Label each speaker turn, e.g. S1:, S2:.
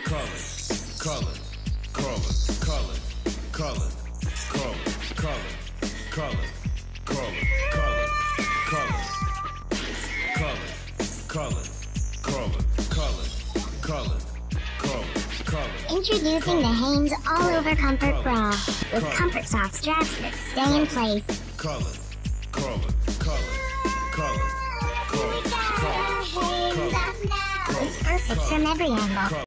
S1: Introducing the Hanes All-Over Comfort Bra with Comfort Soft straps that stay in place. It's perfect from every angle.